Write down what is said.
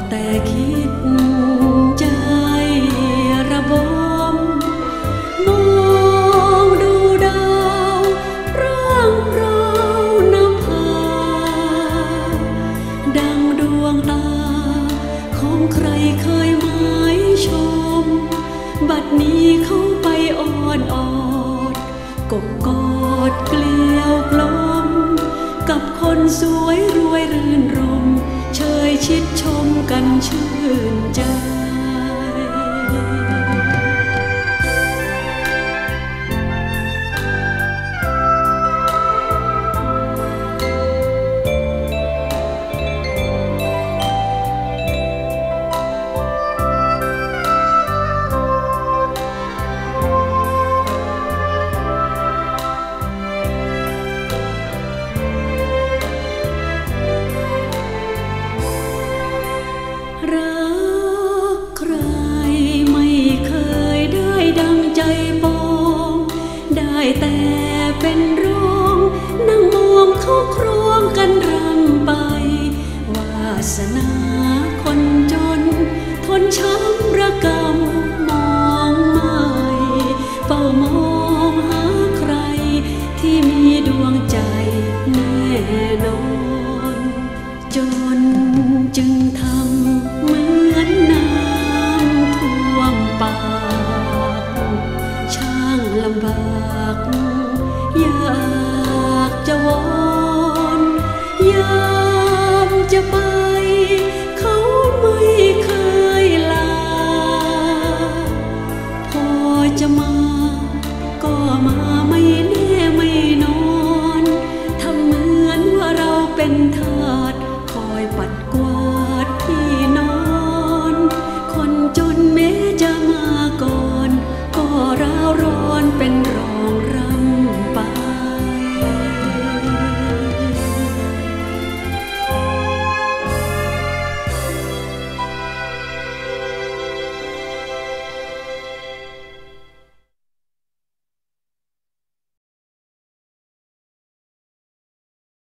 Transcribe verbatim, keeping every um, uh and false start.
แต่คิดใจระบมมองดูดาวร่างเรานภาดังดวงตาของใครเคยหมายชมบัดนี้เขาไปอ่อนออดกบกอดเกลียวกลมกับคนสวยรวยรื่นรมเชยชิดชมกันชื่นใจรักใครไม่เคยได้ดังใจปองได้แต่เป็นร้องนั่งมองเขาครวงกันรำไปวาสนาคนจนทนช้ำ